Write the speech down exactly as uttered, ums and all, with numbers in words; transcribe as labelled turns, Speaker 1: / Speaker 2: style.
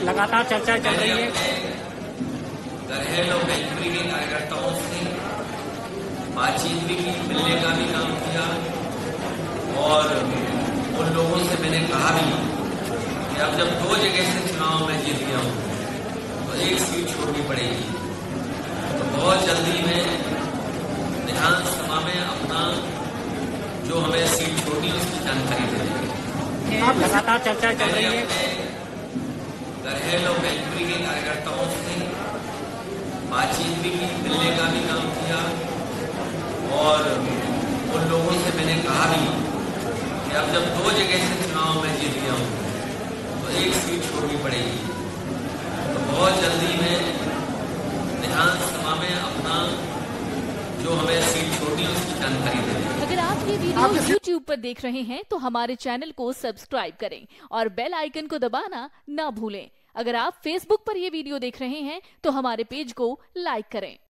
Speaker 1: लगातार चर्चा चल रही है।
Speaker 2: घरेलू बेंचुरी के कार्यकर्ताओं से बातचीत भी की, मिलने का भी काम किया और उन लोगों से मैंने कहा भी कि अब जब दो जगह से चुनाव में जीत गया हूँ तो एक सीट छोड़नी पड़ेगी। तो बहुत जल्दी में विधानसभा में अपना जो हमें सीट छोड़नी है उसकी जानकारी दे देंगे।
Speaker 1: आप लगातार चर्चा चल रही है।
Speaker 2: घरेलू बेंचुरी के कार्यकर्ताओं से बातचीत भी की, मिलने का भी काम किया और उन लोगों से मैंने कहा भी कि अब जब दो जगह से चुनाव में जीत गया हूँ तो एक सीट छोड़नी पड़ेगी। तो बहुत जल्दी में विधानसभा में अपना जो हमें सीट छोड़नी है उसकी जानकारी दे देंगे।
Speaker 3: अगर आप ये वीडियो यूट्यूब पर देख रहे हैं तो हमारे चैनल को सब्सक्राइब करें और बेल आइकन को दबाना ना भूलें। अगर आप फेसबुक पर ये वीडियो देख रहे हैं तो हमारे पेज को लाइक करें।